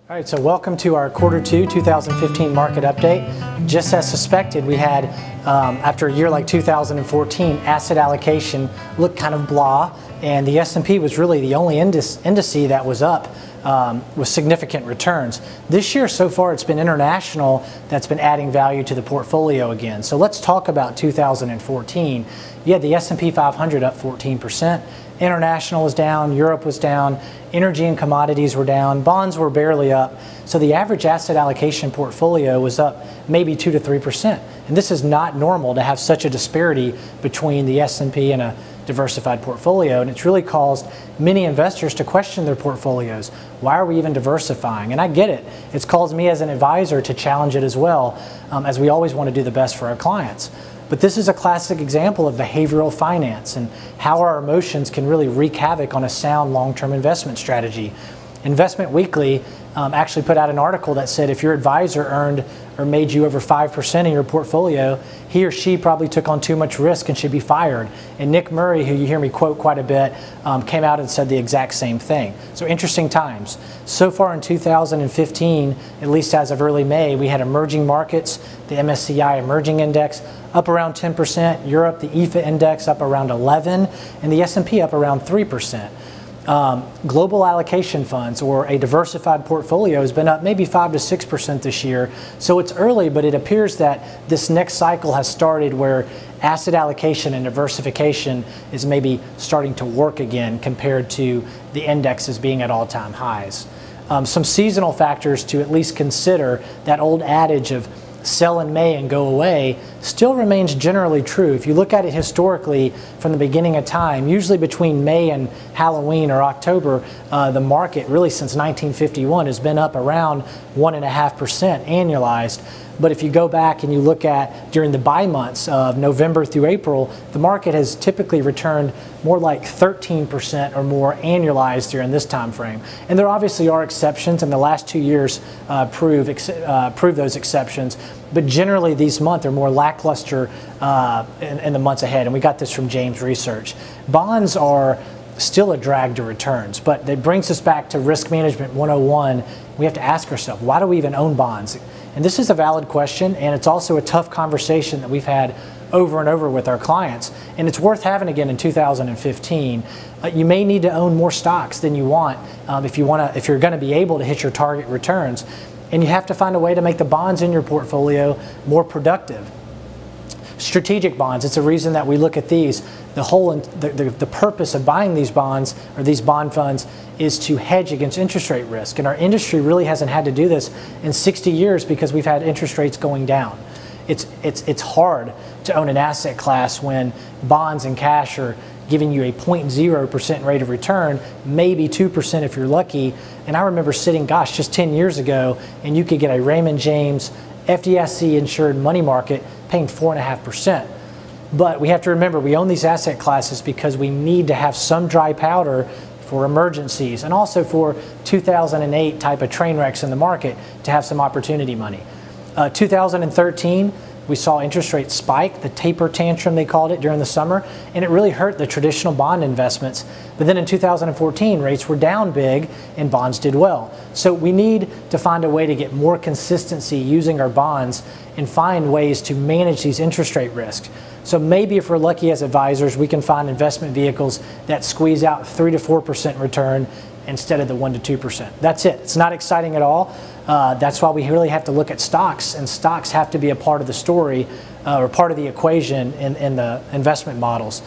All right, so welcome to our Q2 2015 market update. Just as suspected, we had, after a year like 2014, asset allocation looked kind of blah, and the S&P was really the only indice that was up with significant returns. This year so far it's been international that's been adding value to the portfolio again. So let's talk about 2014. You had the S&P 500 up 14%. International was down, Europe was down, energy and commodities were down, bonds were barely up. So the average asset allocation portfolio was up maybe 2 to 3%. And this is not normal to have such a disparity between the S&P and a diversified portfolio, and it's really caused many investors to question their portfolios. Why are we even diversifying? And I get it. It's caused me as an advisor to challenge it as well, as we always want to do the best for our clients. But this is a classic example of behavioral finance and how our emotions can really wreak havoc on a sound long-term investment strategy. Investment Weekly actually put out an article that said if your advisor earned or made you over 5% in your portfolio, he or she probably took on too much risk and should be fired. And Nick Murray, who you hear me quote quite a bit, came out and said the exact same thing. So interesting times. So far in 2015, at least as of early May, we had emerging markets, the MSCI Emerging Index, up around 10%, Europe, the EFA Index up around 11%, and the S&P up around 3%. Global allocation funds or a diversified portfolio has been up maybe 5 to 6% this year. So it's early, but it appears that this next cycle has started where asset allocation and diversification is maybe starting to work again compared to the indexes being at all-time highs. Some seasonal factors to at least consider. That old adage of sell in May and go away still remains generally true. If you look at it historically from the beginning of time, usually between May and Halloween or October, the market really since 1951 has been up around 1.5% annualized. But if you go back and you look at during the buy months of November through April, the market has typically returned more like 13% or more annualized during this time frame. And there obviously are exceptions, and the last 2 years prove those exceptions. But generally these months are more lackluster in the months ahead, and we got this from James Research. Bonds are still a drag to returns, but it brings us back to risk management 101. We have to ask ourselves, why do we even own bonds? And this is a valid question, and it's also a tough conversation that we've had over and over with our clients, and it's worth having again in 2015. You may need to own more stocks than you want if you're going to be able to hit your target returns, and you have to find a way to make the bonds in your portfolio more productive. Strategic bonds, it's a reason that we look at these. The purpose of buying these bonds or these bond funds is to hedge against interest rate risk. And our industry really hasn't had to do this in 60 years because we've had interest rates going down. It's hard to own an asset class when bonds and cash are giving you a 0.0% rate of return, maybe 2% if you're lucky. And I remember sitting, gosh, just 10 years ago, and you could get a Raymond James FDIC insured money market paying 4.5%. But we have to remember we own these asset classes because we need to have some dry powder for emergencies and also for 2008 type of train wrecks in the market to have some opportunity money. 2013, we saw interest rates spike, the taper tantrum they called it during the summer, and it really hurt the traditional bond investments. But then in 2014, rates were down big and bonds did well. So we need to find a way to get more consistency using our bonds and find ways to manage these interest rate risks. So maybe if we're lucky as advisors, we can find investment vehicles that squeeze out 3 to 4% return instead of the 1 to 2%. That's it. It's not exciting at all. That's why we really have to look at stocks, and stocks have to be a part of the story or part of the equation in the investment models.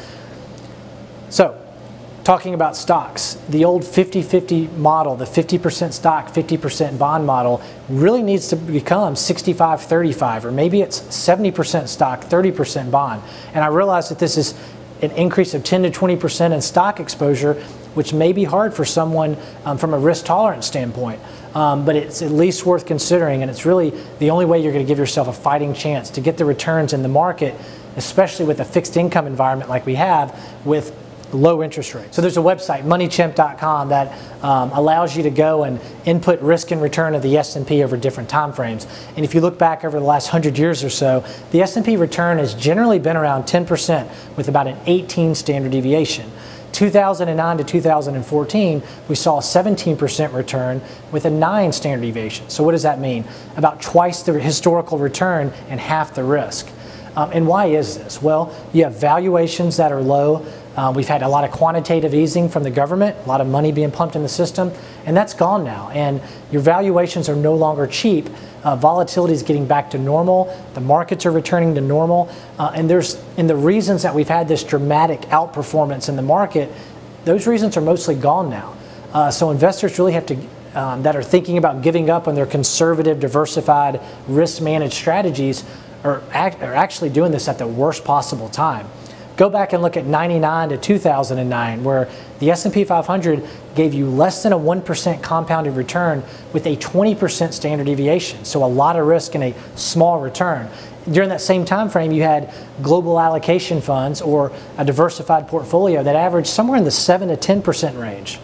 So, talking about stocks, the old 50-50 model, the 50% stock, 50% bond model really needs to become 65-35, or maybe it's 70% stock, 30% bond. And I realize that this is an increase of 10 to 20% in stock exposure, which may be hard for someone from a risk tolerance standpoint. But it's at least worth considering, and it's really the only way you're going to give yourself a fighting chance to get the returns in the market, especially with a fixed income environment like we have with low interest rates. So there's a website, moneychimp.com, that allows you to go and input risk and return of the S&P over different time frames. And if you look back over the last 100 years or so, the S&P return has generally been around 10% with about an 18 standard deviation. 2009 to 2014, we saw a 17% return with a 9 standard deviation. So what does that mean? About twice the historical return and half the risk. And why is this? Well, you have valuations that are low. We've had a lot of quantitative easing from the government, a lot of money being pumped in the system, and that's gone now. And your valuations are no longer cheap. Volatility is getting back to normal. The markets are returning to normal. And the reasons that we've had this dramatic outperformance in the market, those reasons are mostly gone now. So investors really have to, that are thinking about giving up on their conservative, diversified, risk-managed strategies, are actually doing this at the worst possible time. Go back and look at 99 to 2009, where the S&P 500 gave you less than a 1% compounded return with a 20% standard deviation. So a lot of risk and a small return. During that same time frame, you had global allocation funds or a diversified portfolio that averaged somewhere in the 7 to 10% range.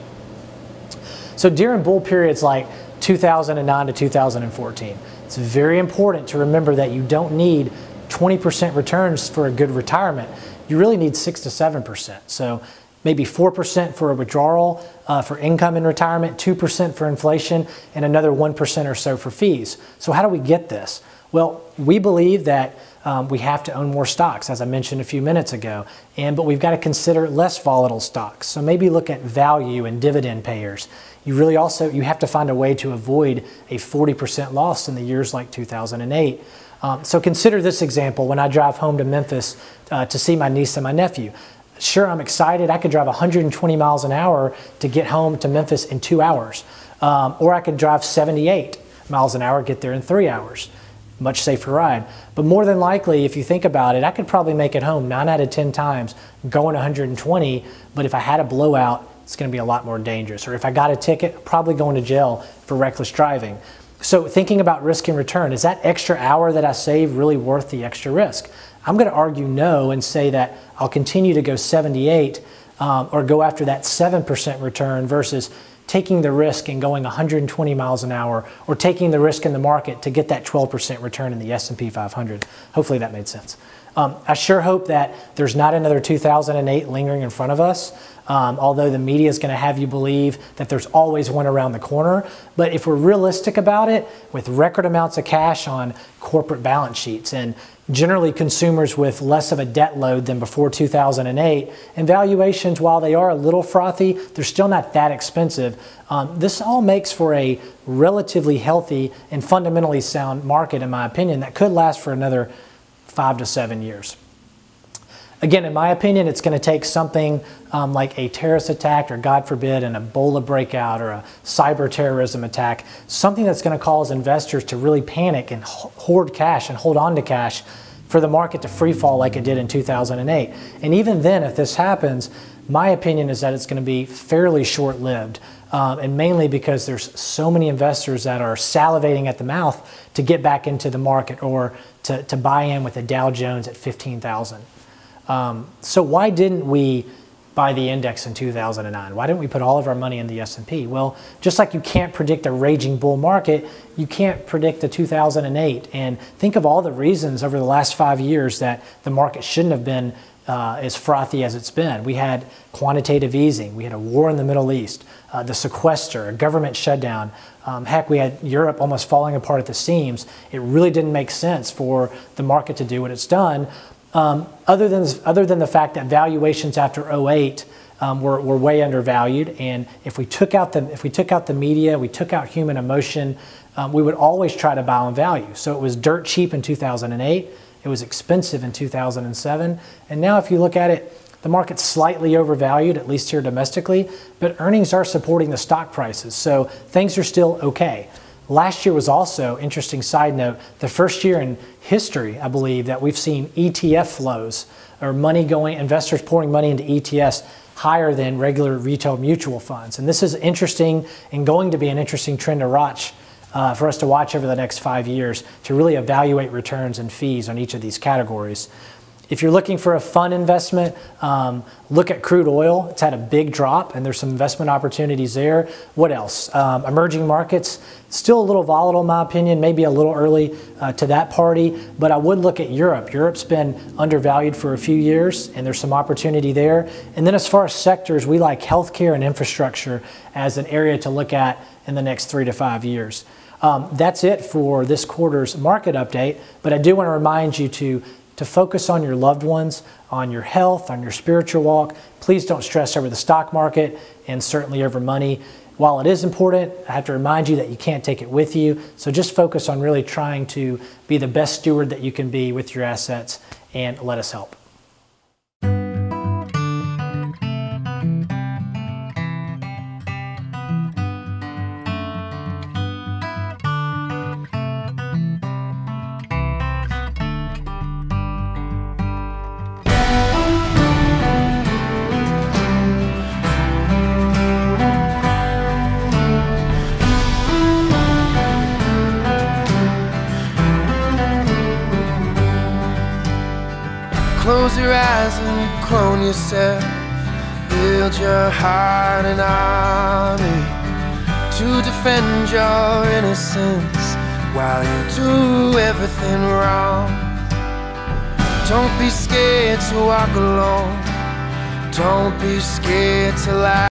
So during bull periods like 2009 to 2014, it's very important to remember that you don't need 20% returns for a good retirement. You really need 6 to 7%. So maybe 4% for a withdrawal for income in retirement, 2% for inflation, and another 1% or so for fees. So how do we get this? Well, we believe that we have to own more stocks, as I mentioned a few minutes ago, but we've got to consider less volatile stocks. So maybe look at value and dividend payers. You have to find a way to avoid a 40% loss in the years like 2008. So consider this example when I drive home to Memphis to see my niece and my nephew. Sure, I'm excited. I could drive 120 miles an hour to get home to Memphis in 2 hours. Or I could drive 78 miles an hour, get there in 3 hours. Much safer ride. But more than likely, if you think about it, I could probably make it home 9 out of 10 times going 120, but if I had a blowout, it's going to be a lot more dangerous. Or if I got a ticket, probably going to jail for reckless driving. So thinking about risk and return, is that extra hour that I save really worth the extra risk? I'm going to argue no and say that I'll continue to go 78 or go after that 7% return versus taking the risk and going 120 miles an hour or taking the risk in the market to get that 12% return in the S&P 500. Hopefully that made sense. I sure hope that there's not another 2008 lingering in front of us, although the media is going to have you believe that there's always one around the corner. But if we're realistic about it, with record amounts of cash on corporate balance sheets and generally consumers with less of a debt load than before 2008, and valuations, while they are a little frothy, they're still not that expensive. This all makes for a relatively healthy and fundamentally sound market, in my opinion, that could last for another 5 to 7 years. Again, in my opinion, it's going to take something like a terrorist attack or, God forbid, an Ebola breakout or a cyber terrorism attack, something that's going to cause investors to really panic and hoard cash and hold on to cash for the market to free fall like it did in 2008. And even then, if this happens, my opinion is that it's going to be fairly short-lived. And mainly because there's so many investors that are salivating at the mouth to get back into the market or to buy in with the Dow Jones at 15,000. So why didn't we buy the index in 2009? Why didn't we put all of our money in the S&P? Well, just like you can't predict a raging bull market, you can't predict the 2008. And think of all the reasons over the last 5 years that the market shouldn't have been as frothy as it's been. We had quantitative easing, we had a war in the Middle East, the sequester, a government shutdown. Heck, we had Europe almost falling apart at the seams. It really didn't make sense for the market to do what it's done, other than the fact that valuations after 08 were way undervalued. And if we took out the media, we took out human emotion, we would always try to buy on value. So it was dirt cheap in 2008. It was expensive in 2007. And now if you look at it, the market's slightly overvalued, at least here domestically, but earnings are supporting the stock prices. So things are still okay. Last year was also, interesting side note, the first year in history, I believe, that we've seen ETF flows or investors pouring money into ETFs higher than regular retail mutual funds. And this is interesting and going to be an interesting trend to watch for us to watch over the next 5 years to really evaluate returns and fees on each of these categories. If you're looking for a fun investment, look at crude oil. It's had a big drop and there's some investment opportunities there. What else? Emerging markets, still a little volatile in my opinion, maybe a little early to that party, but I would look at Europe. Europe's been undervalued for a few years and there's some opportunity there. And then as far as sectors, we like healthcare and infrastructure as an area to look at in the next 3 to 5 years. That's it for this quarter's market update, but I do want to remind you to focus on your loved ones, on your health, on your spiritual walk. Please don't stress over the stock market and certainly over money. While it is important, I have to remind you that you can't take it with you. So just focus on really trying to be the best steward that you can be with your assets, and let us help. Close your eyes and clone yourself. Build your heart an army to defend your innocence while you do everything wrong. Don't be scared to walk alone. Don't be scared to lie.